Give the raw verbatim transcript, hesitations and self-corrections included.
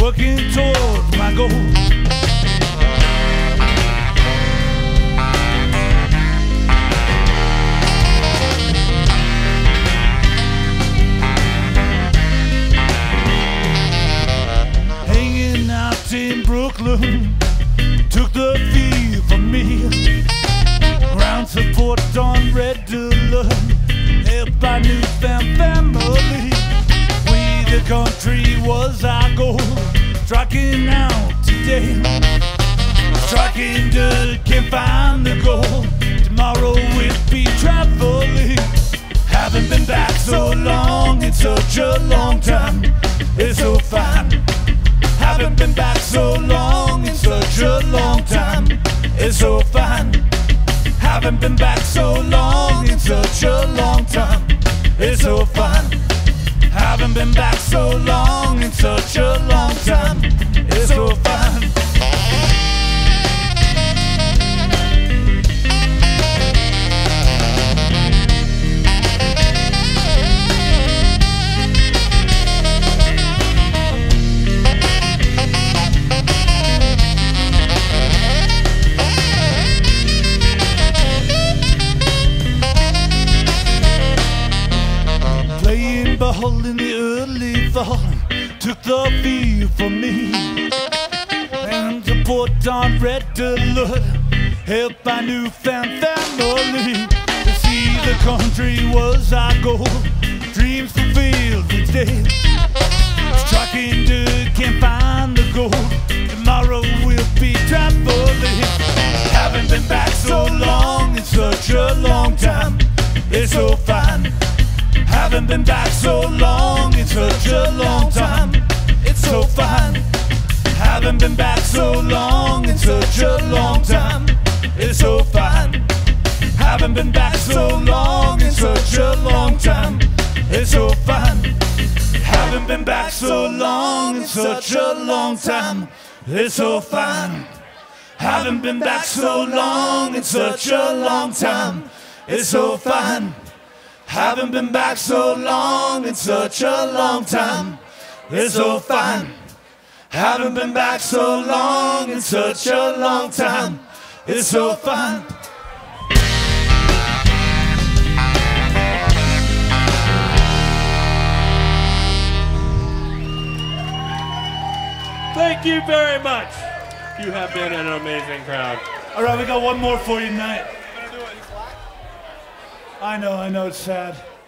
working towards my goal. Hanging out in Brooklyn took the field for me. Ground support on red alert, helped by newfound family. We the country was our goal, striking out today. Striking dirt, can't find the goal. Tomorrow we'll be traveling. Haven't been back so long, in such a long time. It's so fine. Haven't been back so long, in such a long time. It's so fine. Haven't been back so long, in such a long time. It's so fine. Haven't been back so long, in such a long time. It's so fine. Ball in the early fall took the field for me, and the port on red alert, helped by newfound family. To see the country was our goal, dreams fulfilled each day. Striking dirt, can't find the goal. Tomorrow we'll be traveling. Haven't been back so long, in such a long time. It's so fine. Haven't been back so long, in such a long time. It's so fine. Haven't been back so long, in such a long time. It's so fine. Haven't been back so long, in such a long time. It's so fine. Haven't been back so long, in such a long time. It's so fine. Haven't been back so long, in such a long time. It's so fine. Haven't been back so long, in such a long time. It's so fine. Haven't been back so long, in such a long time. It's so fine. Thank you very much. You have been an amazing crowd. All right, we got one more for you tonight. I know, I know, it's sad.